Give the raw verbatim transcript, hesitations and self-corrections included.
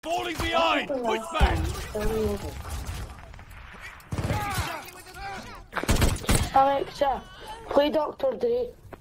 Falling behind! Push back! Alexa, play Doctor Dre.